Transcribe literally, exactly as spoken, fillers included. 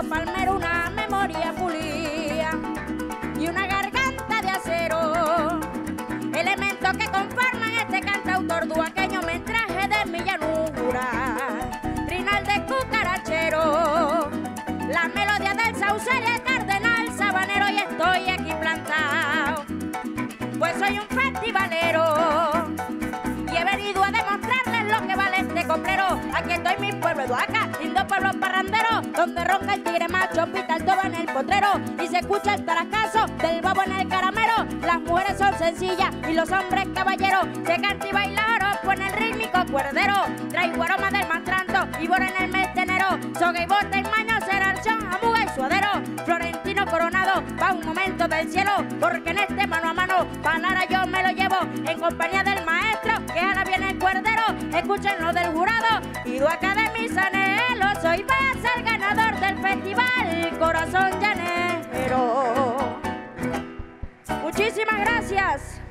palmero, una memoria pulida y una garganta de acero, elementos que conforman este cantautor duaqueño, metraje de mi llanura, trinal de cucarachero, la melodía del sauce y el cardenal sabanero, y estoy aquí plantado, pues soy un festivalero y he venido a demostrarles lo que vale este coplero. Aquí estoy, mi pueblo de Oaxaca, lindo pueblo parrandero, donde ronca el tigre macho, pita el toro en el potrero y se escucha el tarascazo del babo en el caramelo. Las mujeres son sencillas y los hombres caballeros, se canta y baila oro en el rítmico cuerdero. Traigo aroma del mantranto y bora en el mes de enero, soga y bota y maño, serarchón, amuga y suadero. Florentino Coronado va un momento del cielo, porque en este mano a mano panara yo me lo llevo en compañía del maestro, que ahora viene el cuerdero. Escuchen lo del jurado y Duaca de mis anhelos, hoy va a ser ganador del festival Corazón Llanero. Muchísimas gracias.